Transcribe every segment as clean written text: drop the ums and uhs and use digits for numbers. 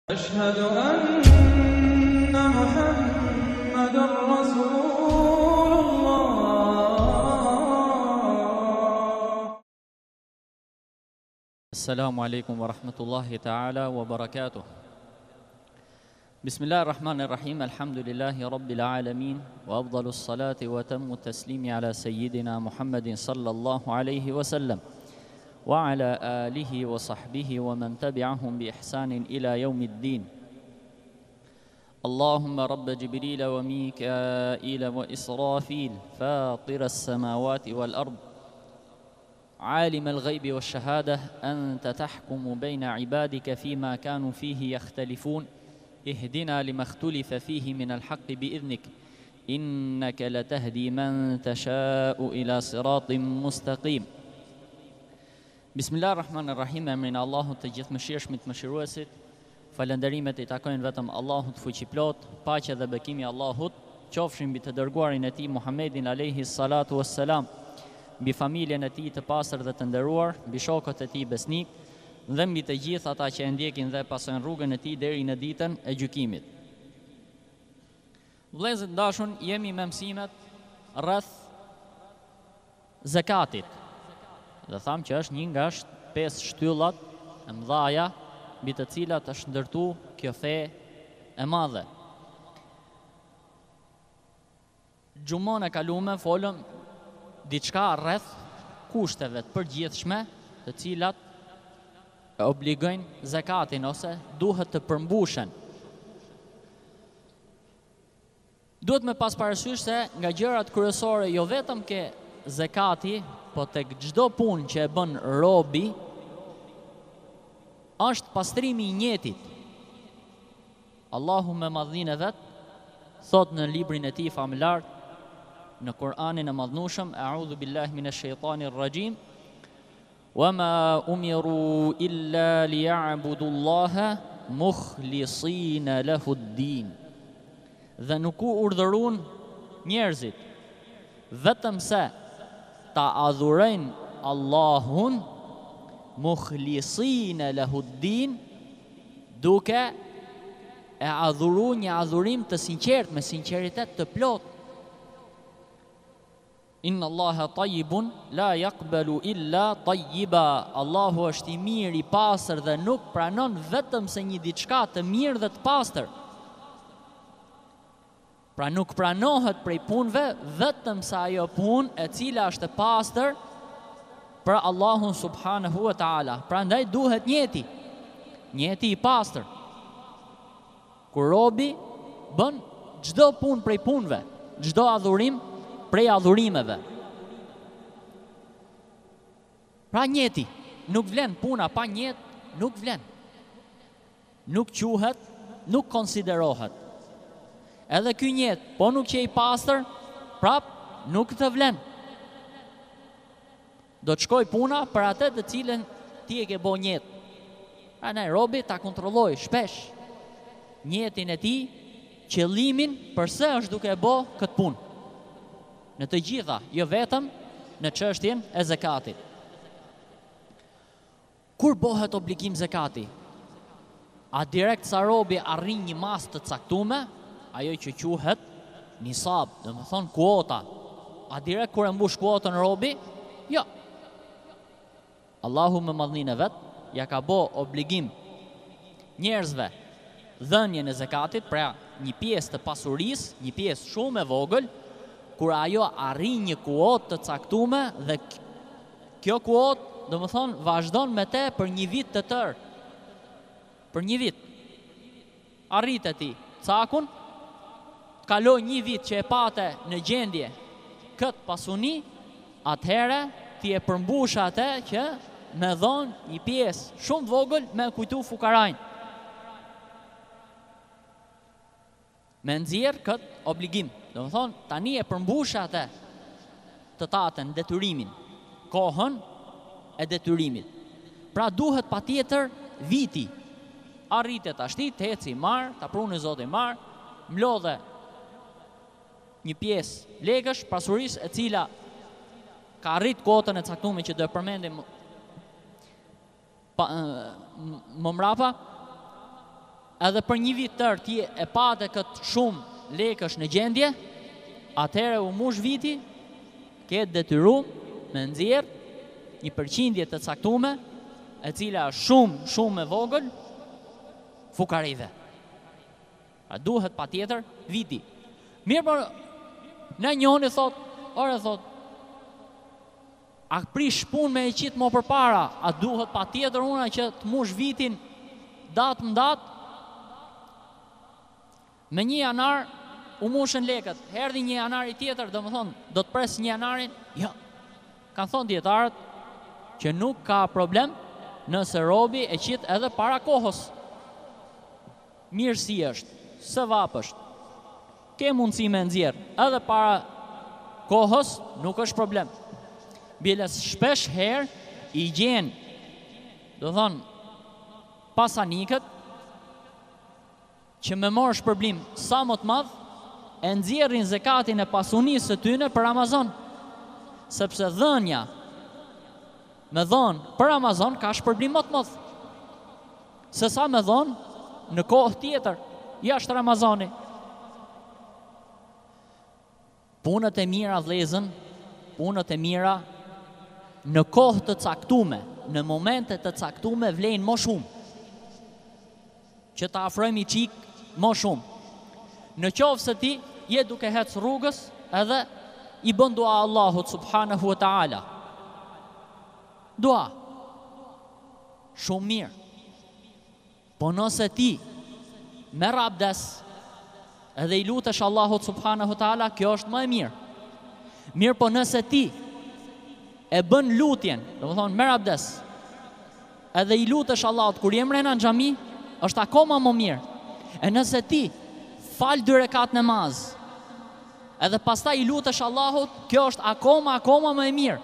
أشهد أن محمدًا رسول الله. السلام عليكم ورحمة الله تعالى وبركاته. بسم الله الرحمن الرحيم. الحمد لله رب العالمين، وأفضل الصلاة وتم التسليم على سيدنا محمد صلى الله عليه وسلم وعلى آله وصحبه ومن تبعهم بإحسان إلى يوم الدين. اللهم رب جبريل وميكائيل وإسرافيل فاطر السماوات والأرض عالم الغيب والشهادة، أنت تحكم بين عبادك فيما كانوا فيه يختلفون، اهدنا لما اختلف فيه من الحق بإذنك، إنك لتهدي من تشاء إلى صراط مستقيم. Bismillahirrahmanirrahim, emrin e Allahut të gjithëmëshirshmit mëshiruesit. Falënderimet I takojnë vetëm Allahut fuqiplot, paqja dhe bekimi I Allahut qofshin mbi të dërguarin e tij Muhammedin alayhi salatu wassalam, mbi familjen e tij të pastër dhe të nderuar, mbi shokët e tij besnik dhe mbi të gjithë ata që e ndjekin dhe pasojnë rrugën e tij deri në ditën e gjykimit. Vëllezër të dashur, jemi me mësimet rreth zakatit. Dhe thamë që është një nga 5 shtyllat e mëdhaja mbi të cilat është ndërtu kjo fe e madhe. Gjumon e kalume folëm diçka rreth kushteve të përgjithshme të cilat obligojnë zakatin ose duhet të përmbushen. Duhet me pas parasysh se nga gjërat kryesore jo vetëm ke zakati, po tek çdo punë që e bën robi, është pastrimi I njetit. Allahu me madhninë e vet thot në librin e tij famlar, në Kur'anin e madhnueshëm, A'udhu billahi minash shaitanir rajim, wama umiru illa liya'budullaha mukhlisina lahu-d-din. Dhe nuk u urdhëruan njerëzit vetëm se ta adhurojnë Allahun mukhlisina lahu-d-din, duke e adhuruar një adhurim të sinqert, me sinqeritet të plot. Inna Allaha tayyibun la yaqbalu illa tayyiba. Allahu është I mirë, I pastër dhe nuk pranon vetëm se një diçka të mirë dhe të pastër. Pra nuk pranohet prej punëve vetëm sa ajo punë e cila është e pastër për Allahun subhanahu wa ta'ala. Prandaj duhet njeti I pastër. Kur robi bën çdo punë prej punëve, çdo adhurim prej adhurimeve. Pra njeti, nuk vlen puna pa njet, nuk vlen. Nuk quhet, nuk konsiderohet. Edhe ky njet, po nuk që I pastër, prap nuk të vlen. Do të shkoj puna për atë të cilën ti e ke bo njet. Pra ne robi ta kontrolloj shpesh njetin e tij, qëllimin përse është duke e bo këtë punë. Në të gjitha, jo vetëm në çështjen e zakatit. Kur bëhet obligim zakati? A direkt sa robi arrin një masë të caktuar, ajo që quhet nisab, do të thonë kuota. A direkt kur e mbush kuotën robi? Jo. Allahu me madhninë e vet ja ka bë obligim njerëzve dhënien e zakatit, pra një pjesë të pasurisë, një pjesë shumë e vogël, kur ajo arrin një kuotë të caktuar dhe kjo kuotë, do të thonë, vazhdon me te për një vit të tërë. Për një vit. Arritet ti cakun, kaloj një vit që e pate në gjendje këtë pasuni, atëhere ti e përmbush atë që me dhonë një pjesë shumë vogël me kujtu fukarajnë. Me nxjerr këtë obligim. Do të thonë, tani e përmbush atë të tatën, detyrimin, kohën e detyrimit. Pra duhet patjetër viti. Arritet ashti, të heci marë, ta pruni Zoti marë, mlodhe një pjesë legësh pasurisë e cila ka arrit kuotën e caktuar që do e përmendim më mrapa, edhe për një vit tërë ti e pate këtë shumë lekësh në gjendje, atëherë u mush viti, ke detyruar me nxjerr një përqindje të caktuar, e cila është shumë e vogël fukarive. A duhet patjetër viti. Mirë, por në njëri thot, a prish punë me e qitë më përpara, a duhet patjetër una që të mush vitin datë më datë? Me 1 janar u mushën lekët, erdhi 1 janari tjetër, do të pres 1 janarin? Jo. Kanë thonë dietarët që nuk ka problem nëse robi e qit edhe para kohës. Mirësi është, sevap është. Ke mundësi me nxjerr edhe para kohës, nuk është problem. Biles shpesh herë i gjen, do thonë, pasanikët që me morë shpërblim sa më të madh, e nxjerrin zekatin e pasunisë së tyre për Ramazan. Sepse dhënja me dhënë për Ramazan ka shpërblim më të madh se sa me dhënë në kohë tjetër, jashtë Ramazani. Punët e mira vlezën, punët e mira në kohë të caktume, në momente të caktume vlejnë më shumë, që ta afrojmë i qikë më shumë. Në qoftë se ti je duke hecë rrugës edhe i bën dua Allahut subhanahu wa ta'ala. Dua, shumë mirë. Po nëse ti merr abdes edhe i lutesh Allahut subhanahu wa ta'ala, kjo është më e mirë. Mirë, po nëse ti e bën lutjen, do të thonë merr abdes, edhe i lutesh Allahut kur je mrena në xhami, është akoma më mirë. E nëse ti fal 2 rekat namaz, edhe pastaj i lutesh Allahut, kjo është akoma më e mirë.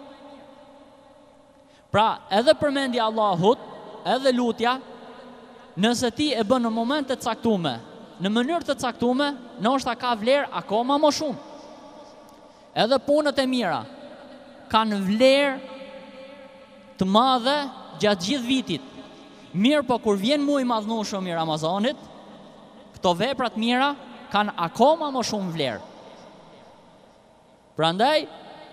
Pra, edhe përmendja Allahut, edhe lutja, nëse ti e bën në momente të caktume, në mënyrë të caktume, ndoshta ka vlerë akoma më shumë. Edhe punët e mira kanë vlerë të madhe gjatë gjithë vitit. Mirë, po kur vjen muaj i madhnueshëm i Ramazanit, këto veprat mira kanë akoma më shumë vlerë. Prandaj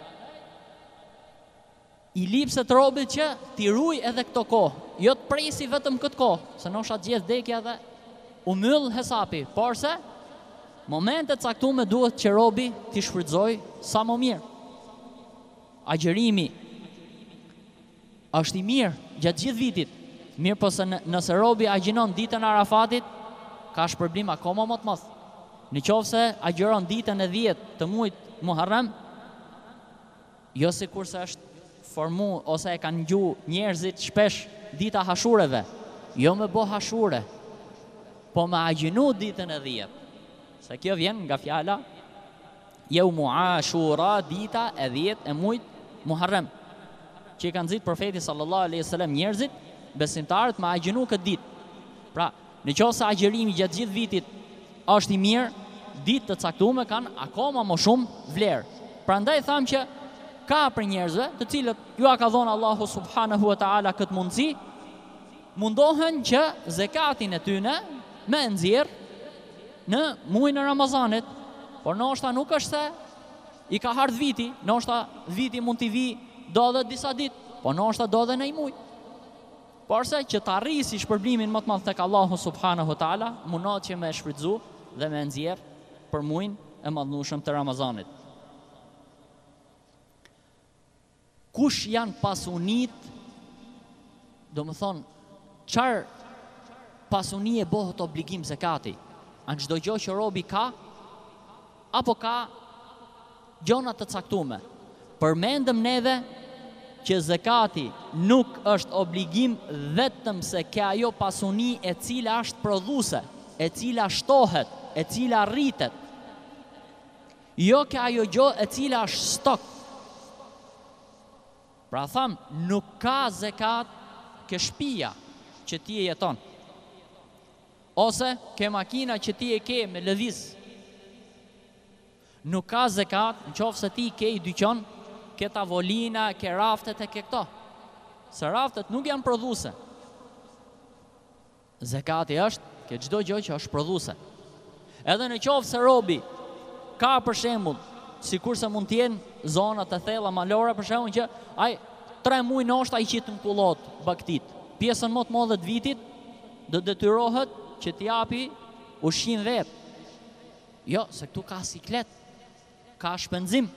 i lipset robit që t'i ruaj edhe këto kohë, jo të presi vetëm këtë kohë, se ndoshta të gjithë dekja dhe u myll hesapi, por se momentet caktume duhet që robi t'i shfrytëzoj sa më mirë. Agjërimi është i mirë gjatë gjithë vitit, mirë po se nëse robi agjinon ditën e Arafatit, ka shpërblim akoma më të madh. Në qoftë se agjiron ditën e 10 të muajit Muharram, jo sikurse është formu ose e kanë ngju njerëzit shpesh dita hashureve, jo me bo hashure, po me agjinu ditën e 10. Se kjo vjen nga fjala Yawmu Ashura, dita e 10 e muajit Muharram, që i kanë nxit profeti sallallahu alaihi wasallam njerëzit, besimtarët me agjinu këtë ditë. Pra, nëse agjërimi gjatë gjithë vitit është i mirë, ditë të caktuara kanë akoma më shumë vlerë. Prandaj tham që ka për njerëzve, të cilët ju a ka dhënë Allahu subhanahu wa ta'ala këtë mundësi, mundohen që zekatin e tyre me nxjerr në muajin e Ramazanit, por ndoshta nuk është se i ka ardhur viti, ndoshta viti mund t'i vi do edhe disa ditë, po ndoshta do edhe në një muaj. Porse që të arrisi shpërblimin më të madh tek Allahu subhanahu wa ta'ala, mundohet që me shfrytëzu dhe me nxjerr për muajin e madhnueshëm të Ramazanit. Kush janë pasunit, do më thonë, qarë pasunie bëhet obligim zekati? Anë çdo gjë që robi ka, apo ka gjona të caktume? Përmendëm neve që zekati nuk është obligim vetëm se ka ajo pasuni e cila është prodhuese, e cila shtohet, e cila rritet. Jo ka ajo gjë e cila është stok. Pra tham, nuk ka zekat ke shtëpia që ti e jeton, ose ke makina që ti e ke me lëviz. Nuk ka zekat në qoftë se ti ke i dyqan, ke tavolina, ke raftet e ke këto. Se raftet nuk janë prodhuese. Zekati është ke çdo gjë që është prodhuese. Edhe në qoftë se robi ka për shembull, sikurse mund të jenë zona të thella malore për shembull që ai 3 muaj ndoshta i qit në kullot baktit. Pjesën më të madhe të vitit do detyrohet që t'i japi ushqim vet. Jo, se këtu ka siklet, ka shpenzim.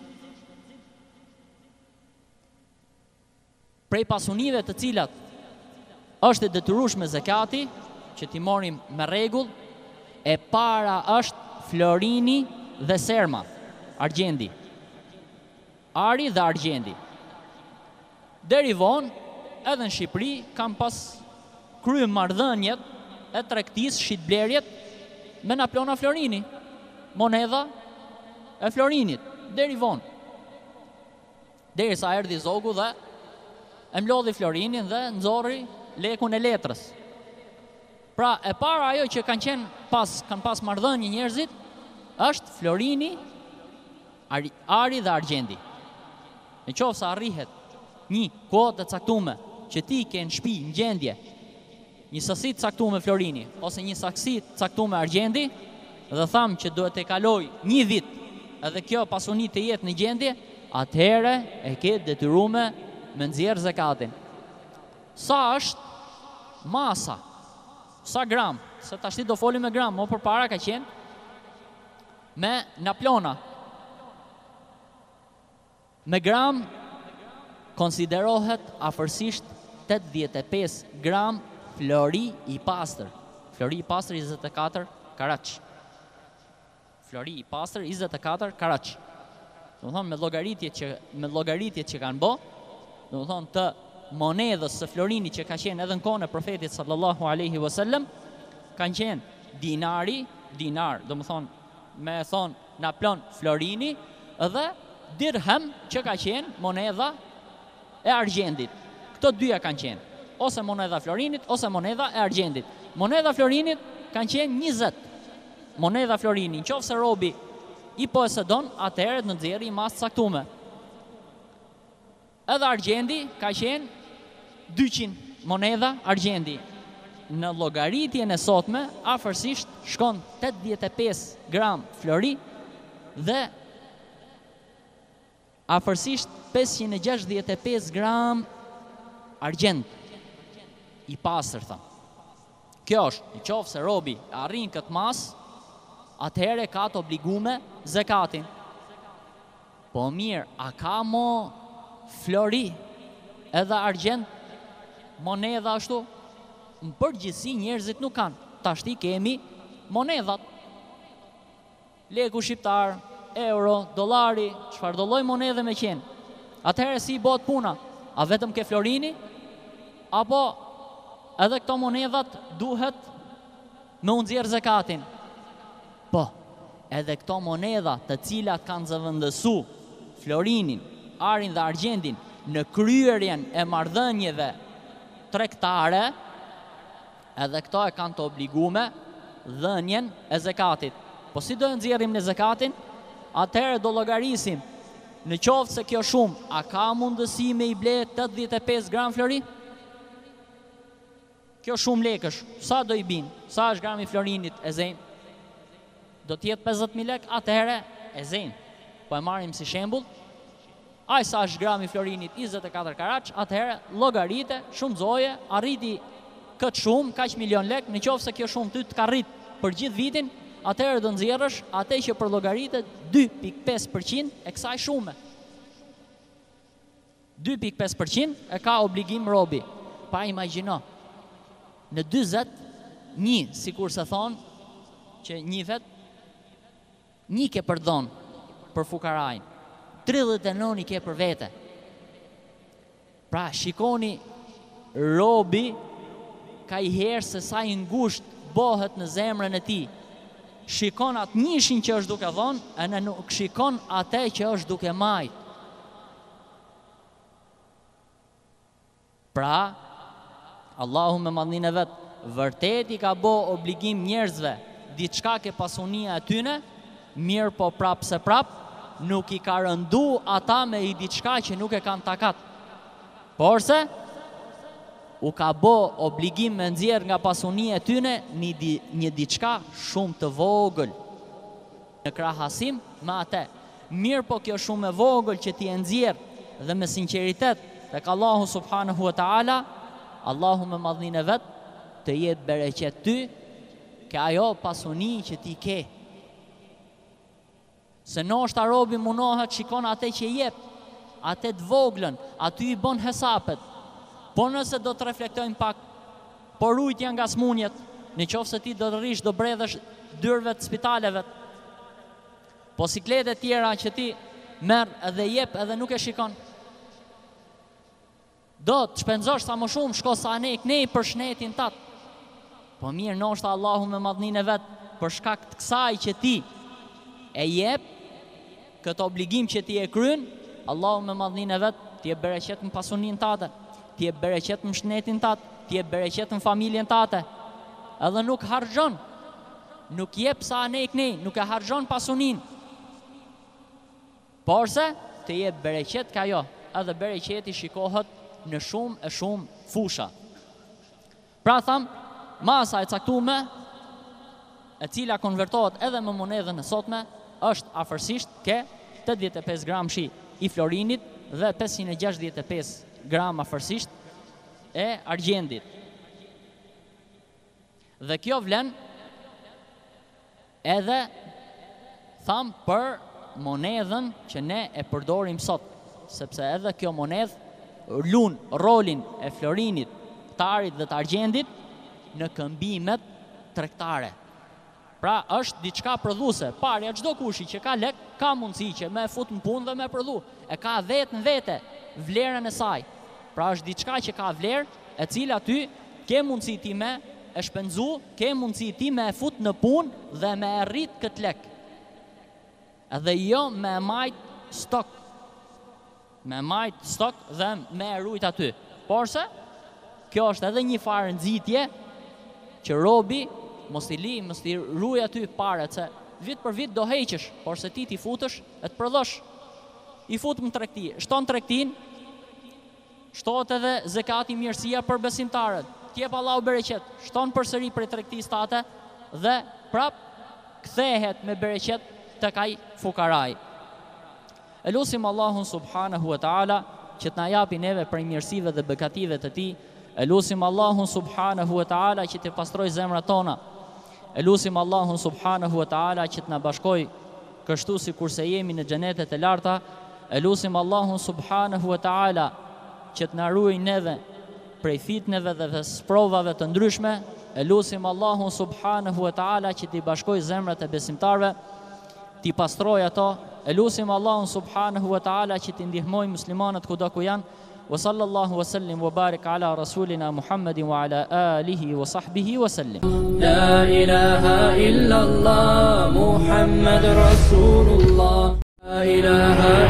Prej pasunive të cilat është e detyrueshme zakati, që t'i marrim me rregull, e para është florini dhe serma, argjendi. Ari dhe argjendi. Deri vonë, edhe në Shqipëri, kam pas kryer marrëdhëniet e tregtisë shitblerjet me naplona florini, monedha e florinit, deri vonë. Derisa erdhi zogu dhe e mlodhi florinin dhe nxorri lekun e letrës. Pra, e para ajo që kanë pas marrëdhënie njerëzit është florini, ari dhe argjendi. Në qoftë se arrihet një kohë të caktuar që ti ke në shtëpi në gjendje një sasi të caktuar florini ose një saksi të caktuar argjendi dhe tham që duhet të kaloj një vit edhe kjo pasuni të jetë në gjendje, atëherë e ke detyruar me nxjerr zakatin. Sa është masa? Sa gram? Se tashti do folim me gram, më përpara ka qenë me naplona. Me gram konsiderohet afërsisht 85 gram flori i pastër. Flori i pastër 24 karaç. Flori i pastër 24 karaç. Do të thonë me llogaritjet që kanë bë, do të thonë të monedhës së florinit që ka qenë edhe në kohën e profetit sallallahu alaihi wasallam, kanë qenë dinar, do të thonë me thonë naplon florini dhe dirhem që ka qenë monedha e argjendit. Këto dyja kanë qenë, ose monedha florinit, ose monedha e argjendit. Monedha florinit kanë qenë 20. Monedha florini, nëse robi i posedon, atëherë në nxjerrë i mas caktuar. Edhe argjendi ka qenë 200 monedha argjendi. Në llogaritjen e sotme, afërsisht shkon 85 gram flori dhe afërsisht 565 gram argjend i pastër, thënë. Kjo është, në qoftë se robi arrin këtë mas, atëherë ka të obligume zakatin. Po mirë, a ka mo flori edhe argjend, monedha ashtu? Në përgjithësi njerëzit nuk kanë. Tashti kemi monedhat. Leku shqiptar, euro, dollari, çfarë do lloj monedhe me qenë. Atëherë si bëhet puna? A vetëm ke florini? Apo edhe këto monedhat duhet me u nxjerr zakatin? Po, edhe këto monedha të cilat kanë zëvendësu florinin, arin dhe argjendin në kryerjen e marrëdhënieve tregtare, edhe këto e kanë të obligume dhënien e zakatit. Po si do e nxjerrim në zakatin? Atëherë do llogarisim, në qoftë se kjo shumë, a ka mundësi me i ble 85 gram flori? Kjo shumë lekësh, sa do i bin? Sa është grami florinit e zen? Do t'jetë 50.000 lek, atëherë e zen. Po e marrim si shembull, aj sa është grami florinit 24 karaç, atëherë llogarite, shumëzoje, arriti këtë shumë, kaq milion lek, në qoftë se kjo shumë ty të ka rrit për gjithë vitin, atëherë do nxjerrësh atë që për llogaritë 2.5% e kësaj shume. 2.5% e ka obligim robi. Pa imagjino, në 41, sikur se thonë, që një vet, një ke për dhonë për fukarajnë, 39 i ke për vete. Pra, shikoni, robi ka i herë se sa i ngusht bëhet në zemrën e ti. Shikon atë njëshin që është duke dhonë, e në nuk shikon atë që është duke majt. Pra, Allahu me madhin e vetë, vërtet i ka bo obligim njerëzve, diçka ke pasunia e tyne, mirë po prap se prap, nuk i ka rëndu ata me i diçka që nuk e kanë takat. Porse, u ka bo obligim me nxjerr nga pasunia e tyne një diçka shumë të vogël në krahasim me atë. Mirë po kjo shumë e vogël që ti e nxjerr dhe me sinqeritet tek Allahu subhanahu wa taala, Allahu me madhninë e vet të jetë bereqet ty ke ajo pasuni që ti ke. Se ndoshta robi munohet shikon atë që jep, atë të voglën, aty i bën hesapet. Po nëse do të reflektojmë pak, po rujtja nga smunjet, në qoftë se ti do të rish, do bredhesh dyrëve të spitaleve, po sikletet tjera që ti merr edhe jep edhe nuk e shikon. Do të shpenzosh sa më shumë, shko sa ne për shnetin tat. Po mirë, ndoshta Allahu me madhninë e vet, për shkak të kësaj që ti e jep, këtë obligim që ti e kryen, Allahu me madhninë e vet, ti e bereqet në pasuninë tate, ti e bereqet në shnetin tate, ti e bereqet në familjen tate. Edhe nuk harxhon, nuk jep sa ne, nuk e harxhon pasuninë. Por se të jep bereqet ka jo, edhe bereqeti shikohet në shumë e shumë fusha. Pra tham, masa e caktume, e cila konvertohet edhe me monedhën e sotme, është afërsisht ke 85 gram shi i florinit dhe 565 gram afërsisht e argjendit. Dhe kjo vlen edhe tham për monedhën që ne e përdorim sot, sepse edhe kjo monedhë lun rolin e florinit, të arit dhe të argjendit në këmbimet tregtare. Pra është diçka prodhuese. Parja çdo kushi që ka lek ka mundësi që me fut në punë dhe me prodhu. E ka vetë në vete vlerën e saj. Pra është diçka që ka vlerë, e cila ty ke mundësi ti me e shpenzu, ke mundësi ti me e fut në punë dhe me e rrit këtë lek. Edhe jo me majt stok. Me majt stok dhe me e rujt aty. Porse, kjo është edhe një farë nxitje që robi mos i li, mos i ruaj aty paret, se vit për vit do heqësh, por se ti futesh e të prodhosh. I fut në tregti, shton tregtin, shtohet edhe zekati mirësia për besimtarët. T'jep Allahu bereqet, shton përsëri për tregtisë tate dhe prap kthehet me bereqet tek ai fukaraj. Elusim Allahun subhanahu wa taala që të na japi neve prej mirësive dhe begative të tij. Elusim Allahun subhanahu wa taala që të pastroj zemrat tona. Elusim Allahun subhanahu wa taala që të na bashkoj kështu si kurse jemi në xhenetet e larta. Elusim Allahun subhanahu wa taala që të na ruaj neve prej fitneve dhe sprovave të ndryshme. Elusim Allahun subhanahu wa taala që t'i bashkoj zemrat e besimtarve, t'i pastroj ato. Elusim Allahun subhanahu wa taala që t'i ndihmoj muslimanët kudo ku janë. Wa sallallahu wa sallim wa barik ala rasulina Muhammadin wa ala alihi wa sahbihi wa sallim. La ilaha illa Allah Muhammad Rasulullah. La ilaha